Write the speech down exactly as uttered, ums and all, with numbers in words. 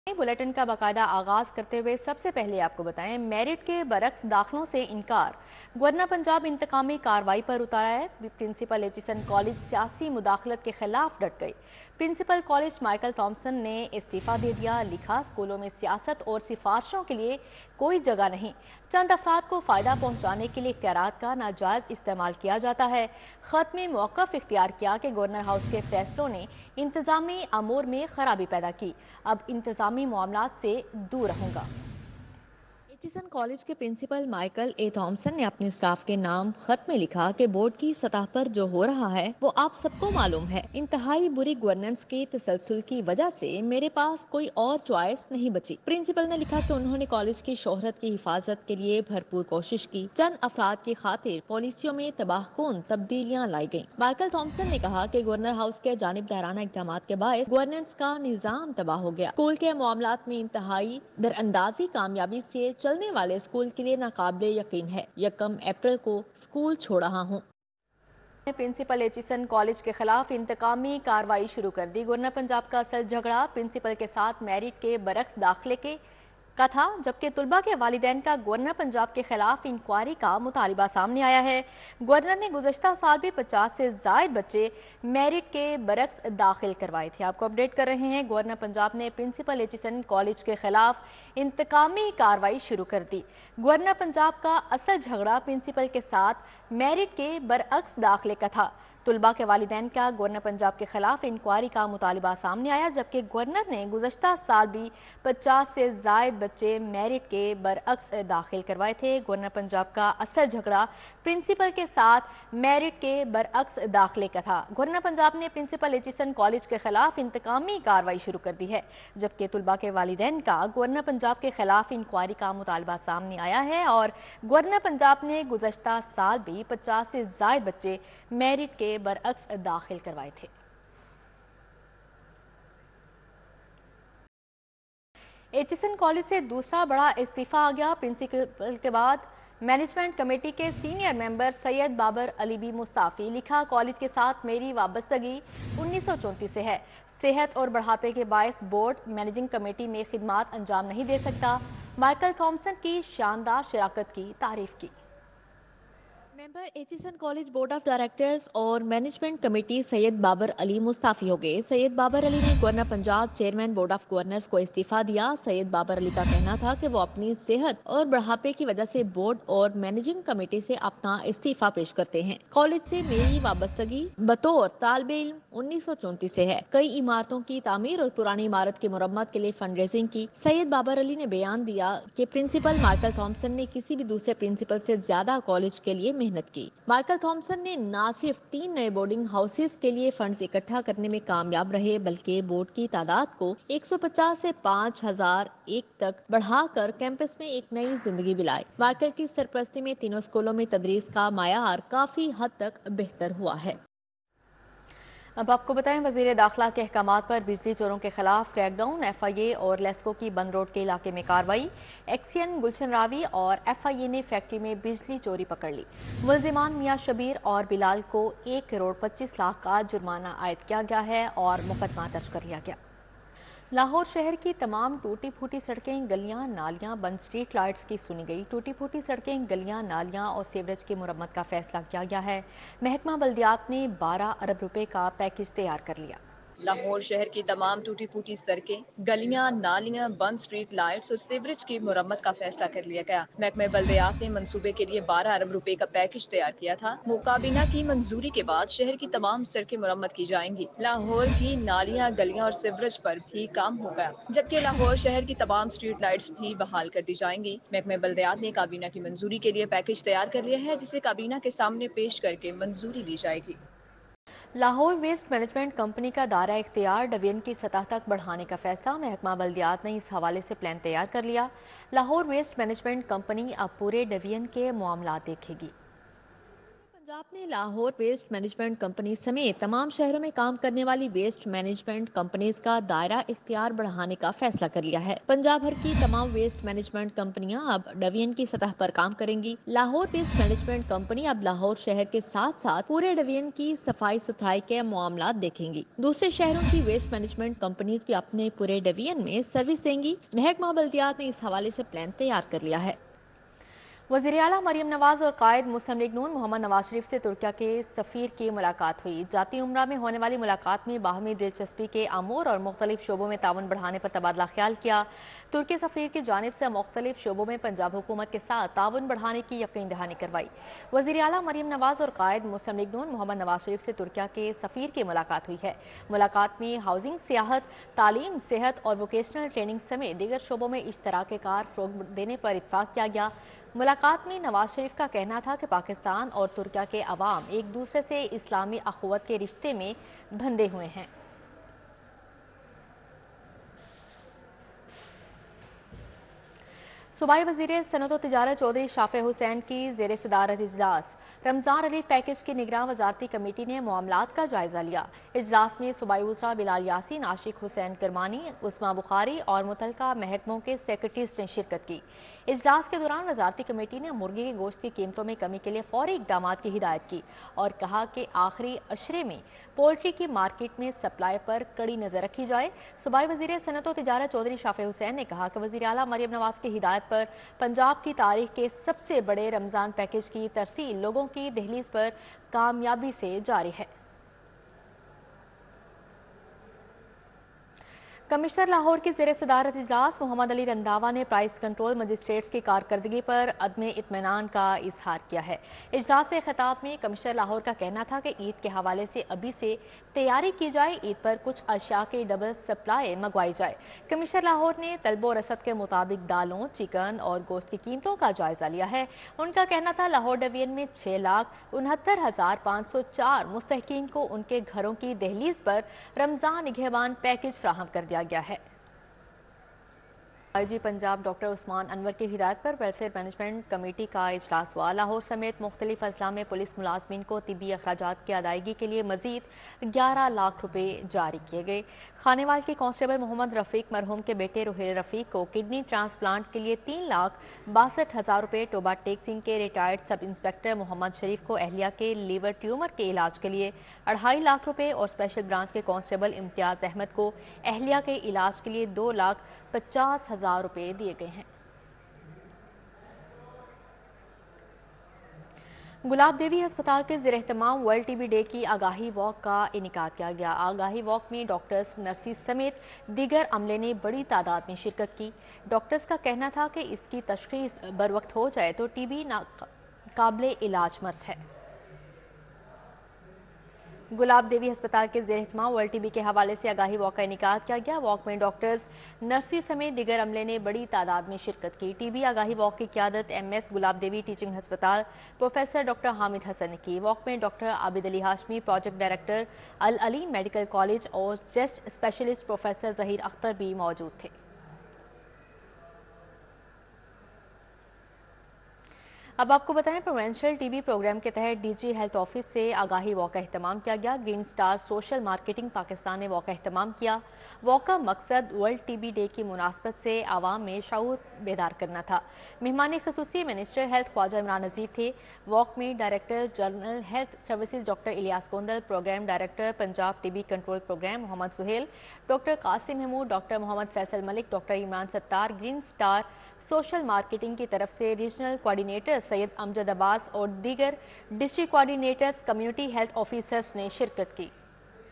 Bulletin का बाकायदा आगाज करते हुए सबसे पहले आपको बताएं, मेरिट के बरक्स दाखिलों से इनकार। गवर्नर पंजाब इंतकामी कार्रवाई पर उतारा है। प्रिंसिपल एचिसन कॉलेज सियासी मुदाखलत के खिलाफ डट गई। प्रिंसिपल कॉलेज माइकल थॉम्सन ने इस्तीफा दे दिया। लिखा, स्कूलों में सियासत और सिफारिशों के लिए कोई जगह नहीं। चंद अफराद को फायदा पहुंचाने के लिए इख्तियारात का नाजायज इस्तेमाल किया जाता है। खत में मौक़िफ़ इख्तियार किया कि गवर्नर हाउस के फैसलों ने इंतजामी अमूर में खराबी पैदा की। अब इंतजामी मामलात से दूर रहूंगा। एचिसन कॉलेज के प्रिंसिपल माइकल ए थॉम्सन ने अपने स्टाफ के नाम खत में लिखा कि बोर्ड की सतह पर जो हो रहा है वो आप सबको मालूम है। इंतहाई बुरी गवर्नेंस के तसलसल की वजह से मेरे पास कोई और चॉइस नहीं बची। प्रिंसिपल ने लिखा कि उन्होंने कॉलेज की शोहरत की हिफाजत के लिए भरपूर कोशिश की। चंद अफराद की खातिर पॉलिसियों में तबाहकुन तब्दीलियाँ लाई गयी। माइकल थॉम्सन ने कहा कि गवर्नर हाउस के जानिब दाराना इक़दाम के बायस गवर्नेंस का निज़ाम तबाह हो गया। स्कूल के मामलात में इंतहाई दरअंदाजी कामयाबी से चलने वाले स्कूल के लिए नाकाबिले यकीन है। यकम अप्रैल को स्कूल छोड़ रहा हूँ। प्रिंसिपल एचिसन कॉलेज के खिलाफ इंतकामी कार्रवाई शुरू कर दी। गवर्नर पंजाब का असल झगड़ा प्रिंसिपल के साथ मेरिट के बरक्स दाखिले के का था, जबकि तुलबा के वालिदैन का गवर्नर पंजाब के खिलाफ इंक्वायरी का मुतालिबा सामने आया है। गवर्नर ने गुज़श्ता साल भी पचास से जायद बच्चे मेरिट के बरक्स दाखिल करवाए थे। आपको अपडेट कर रहे हैं, गवर्नर पंजाब ने प्रिंसिपल एचिसन कॉलेज के खिलाफ इंतकामी कार्रवाई शुरू कर दी। गवर्नर पंजाब का असल झगड़ा प्रिंसिपल के साथ मेरिट के बरअक्स दाखिले का था। तुलबा के वालिदैन का गवर्नर पंजाब के खिलाफ इंक्वायरी का मुतालिबा सामने आया, जबकि गवर्नर ने गुज़श्ता साल भी पचास से जायद बच्चे मेरिट के बरअक्स दाखिल करवाए थे। गवर्नर पंजाब का असल झगड़ा प्रिंसिपल के साथ मेरिट के बरअक्स दाखिले का था। गवर्नर पंजाब ने प्रिंसिपल एचिसन कॉलेज के खिलाफ इंतकामी कार्रवाई शुरू कर दी है, जबकि तुलबा के वालिदैन का गवर्नर पंजाब के खिलाफ इंक्वायरी का मुतालिबा सामने आया है और गवर्नर पंजाब ने गुज़श्ता साल भी पचास से जायद बच्चे मेरिट के बरअक्स दाखिल करवाए थे। एचिसन कॉलेज से दूसरा बड़ा इस्तीफा आ गया। प्रिंसिपल के बाद मैनेजमेंट कमेटी के सीनियर मेंबर सैयद बाबर अली भी मुस्ताफी। लिखा, कॉलेज के साथ मेरी वाबस्तगी उन्नीस सौ चौंतीस से है। सेहत और बढ़ापे के बायस बोर्ड मैनेजिंग कमेटी में खिदमात अंजाम नहीं दे सकता। माइकल थॉम्सन की शानदार शराकत की तारीफ की। Member Aitchison college board of directors और मैनेजमेंट कमेटी सैयद बाबर अली मुस्ताफी हो गए। सैयद बाबर अली ने governor Punjab chairman board of governors को इस्तीफा दिया। सैयद बाबर अली का कहना था कि वो अपनी सेहत और बढ़ापे की वजह से बोर्ड और मैनेजिंग कमेटी से अपना इस्तीफा पेश करते हैं। कॉलेज से मेरी वाबस्तगी बतौर तालिबे इल्म उन्नीस सौ चौंतीस से है। कई इमारतों की तामीर और पुरानी इमारत की मुरम्मत के लिए फंड रेजिंग की। सैयद बाबर अली ने बयान दिया कि प्रिंसिपल माइकल थॉम्सन ने किसी भी दूसरे प्रिंसिपल से ज्यादा कॉलेज के लिए मेहनत की। माइकल थॉम्सन ने न सिर्फ तीन नए बोर्डिंग हाउसेस के लिए फंड्स इकट्ठा करने में कामयाब रहे, बल्कि बोर्ड की तादाद को एक सौ पचास से पाँच हज़ार एक तक बढ़ाकर कैंपस में एक नई जिंदगी भी लाई। माइकल की सरपरस्ती में तीनों स्कूलों में तदरीस का मायार काफी हद तक बेहतर हुआ है। अब आपको बताएं, वजीर दाखिला के अहकामात पर बिजली चोरों के खिलाफ क्रैकडाउन। एफ आई ए और लेस्को की बंद रोड के इलाके में कार्रवाई। एक्सियन गुलशन रावी और एफ आई ए ने फैक्ट्री में बिजली चोरी पकड़ ली। मुलजिमान मियां शबीर और बिलाल को एक करोड़ पच्चीस लाख का जुर्माना आयद किया गया है और मुकदमा दर्ज कर लिया गया। लाहौर शहर की तमाम टूटी फूटी सड़कें, गलियां, नालियां बंद, स्ट्रीट लाइट्स की सुनी गई। टूटी फूटी सड़कें, गलियां, नालियां और सीवरेज की मुरम्मत का फैसला किया गया है। महकमा बल्दियात ने बारह अरब रुपए का पैकेज तैयार कर लिया। लाहौर शहर की तमाम टूटी फूटी सड़कें, गलियां, नालियां, बंद स्ट्रीट लाइट्स और सीवरेज की मुरम्मत का फैसला कर लिया गया। महकमे बल्दियात ने मंसूबे के लिए बारह अरब रुपए का पैकेज तैयार किया था। मुकाबिना की मंजूरी के बाद शहर की तमाम सड़कें मुरम्मत की जाएंगी। लाहौर की नालियां, गलियां और सीवरेज पर भी काम होगा, जबकि लाहौर शहर की तमाम स्ट्रीट लाइट्स भी बहाल कर दी जाएंगी। महकमे बल्दियात ने काबीना की मंजूरी के लिए पैकेज तैयार कर लिया है, जिसे काबीना के सामने पेश करके मंजूरी ली जाएगी। लाहौर वेस्ट मैनेजमेंट कंपनी का दायरा इख्तियार डिवीजन की सतह तक बढ़ाने का फैसला। महकमा बल्दियात ने इस हवाले से प्लान तैयार कर लिया। लाहौर वेस्ट मैनेजमेंट कंपनी अब पूरे डिवीजन के मामला देखेगी। पंजाब ने लाहौर वेस्ट मैनेजमेंट कंपनी समेत तमाम शहरों में काम करने वाली वेस्ट मैनेजमेंट कंपनीज का दायरा इख्तियार बढ़ाने का फैसला कर लिया है। पंजाब भर की तमाम वेस्ट मैनेजमेंट कंपनियां अब डिवीजन की सतह पर काम करेंगी। लाहौर वेस्ट मैनेजमेंट कंपनी अब लाहौर शहर के साथ साथ पूरे डिवीजन की सफाई सुथराई के मामला देखेंगी। दूसरे शहरों की वेस्ट मैनेजमेंट कंपनीज भी अपने पूरे डिवीजन में सर्विस देंगी। महकमा बल्दियात ने इस हवाले से प्लान तैयार कर लिया है। वज़ीर आला मरियम नवाज और कायद मुस्लिम लीग नून मोहम्मद नवाज शरीफ से तुर्किया के सफ़ीर की मुलाकात हुई। जाती उम्रा में होने वाली मुलाकात में बाहमी दिलचस्पी के अमूर और मुख्तलिफ शोबों में ताउन बढ़ाने पर तबादला ख्याल किया। तुर्की सफ़ीर की जानिब से मुख्तलिफ शोबों में पंजाब हुकूमत के साथ ताउन बढ़ाने की यकीन दहानी करवाई। वज़ीर आला मरियम नवाज और कायद मुस्लिम लीग नून मोहम्मद नवाज शरीफ से तुर्किया के सफ़ीर की मुलाकात हुई है। मुलाकात में हाउसिंग, सियाहत, तालीम, सेहत और वोकेशनल ट्रेनिंग समेत दीगर शोबों में इश्तराक कार फ़रोग़ देने पर इत्तफ़ाक़ किया गया। मुलाकात में नवाज शरीफ का कहना था कि पाकिस्तान और तुर्किया के अवाम एक दूसरे से इस्लामी अखुवत के रिश्ते में बंधे हुए हैं। सूबाई वज़ीर सनअत व तिजारत चौधरी शाफे हुसैन की ज़ेर सदारत इजलास रमज़ान रिलीफ पैकेज की निगरान वजारती कमेटी ने मामलात का जायजा लिया। इजलास में सूबाई वज़रा बिलाल यासीन, आशिक हुसैन करमानी, उस्मा बुखारी और मुतलका महकमों के सेक्रेटरीज ने शिरकत की। इजलास के दौरान वजारती कमेटी ने मुर्गी के गोश्त की कीमतों में कमी के लिए फौरी इकदाम की हिदायत की और कहा कि आखिरी अशरे में पोल्ट्री की मार्केट में सप्लाई पर कड़ी नज़र रखी जाए। सूबाई वज़ीर सनअत व तिजारत चौधरी शाफे हुसैन ने कहा कि वज़ीर आला मरियम नवाज की हिदायत पर पंजाब की तारीख के सबसे बड़े रमज़ान पैकेज की तरसील लोगों की दहलीज पर कामयाबी से जारी है। कमिश्नर लाहौर की ज़ेर सदारत इजलास मोहम्मद अली रंधावा ने प्राइस कंट्रोल मजिस्ट्रेट्स की कारकर्दगी पर अदम इत्मीनान का इजहार किया है। इजलास से खिताब में कमिश्नर लाहौर का कहना था कि ईद के हवाले से अभी से तैयारी की जाए, ईद पर कुछ अशिया की डबल सप्लाई मंगवाई जाए। कमिश्नर लाहौर ने तलबो रसद के मुताबिक दालों, चिकन और गोश्त की कीमतों का जायजा लिया है। उनका कहना था लाहौर डिवीजन में छः लाख उनहत्तर हज़ार पाँच सौ चार मुस्तहिकीन को उनके घरों की दहलीज पर रमज़ान निगहबान पैकेज फ्राहम कर दिया गया है। I G Punjab doctor Usman Anwar की हिदायत पर वेलफेयर मैनेजमेंट कमेटी का इजलास हुआ। लाहौर समेत मुख्तलिफ अजला में पुलिस मुलाजमीन को तिबी अखराजात की अदायगी के लिए मजीद ग्यारह लाख रुपए जारी किए गए। खानेवाल के कांस्टेबल मोहम्मद रफ़ीक मरहूम के बेटे रोहेल रफ़ीक को किडनी ट्रांसप्लांट के लिए तीन लाख बासठ हज़ार रुपये, टोबा टेक सिंह के रिटायर्ड सब इंस्पेक्टर मोहम्मद शरीफ को अहलिया के लीवर ट्यूमर के इलाज के लिए अढ़ाई लाख रुपये और स्पेशल ब्रांच के कांस्टेबल इम्तियाज़ अहमद को अहलिया के इलाज के लिए दो लाख पचास हजार रुपये दिए गए हैं। गुलाब देवी अस्पताल के ज़ेर एहतमाम वर्ल्ड टीबी डे की आगाही वॉक का इनेकाद किया गया। आगाही वॉक में डॉक्टर्स, नर्सिस समेत दीगर अमले ने बड़ी तादाद में शिरकत की। डॉक्टर्स का कहना था कि इसकी तशखीस बर वक्त हो जाए तो टीबी नाकाबिले इलाज मर्ज है। गुलाब देवी अस्पताल के ज़ेर एहतमाम वर्ल्ड टीबी के हवाले से आगाही वॉक का इनेकाद किया गया। वॉक में डॉक्टर्स, नर्सिस समेत दीगर अमले ने बड़ी तादाद में शिरकत की। टीबी आगाही वॉक की क़यादत M S Gulab Devi teaching अस्पताल प्रोफेसर डॉक्टर हामिद हसन ने की। वॉक में doctor Abid Ali Hashmi, project director Al Ali medical college और chest specialist professor Zaheer Akhtar भी मौजूद थे। अब आपको बताएं, प्रोवेंशियल टीबी प्रोग्राम के तहत डीजी हेल्थ ऑफिस से आगाही वॉक का एहतमाम किया गया। Green star social marketing Pakistan ने वॉक का एहतमाम किया। वॉक का मकसद वर्ल्ड टीबी डे की मुनासबत से आवाम में शऊर बेदार करना था। मेहमान खसूसी मिनिस्टर हेल्थ ख्वाजा इमरान नज़ीर थे। वॉक में director general health services doctor Ilyas Gondal, program director Punjab TB control program Mohammad Suhail, doctor Qasim Mahmood, doctor Mohammad Faisal Malik, doctor Imran Sattar, green star social marketing की तरफ से रीजनल कोऑर्डिनेटर सैयद अमजद अब्बास और दीगर district coordinators, community health officers ने शिरकत की।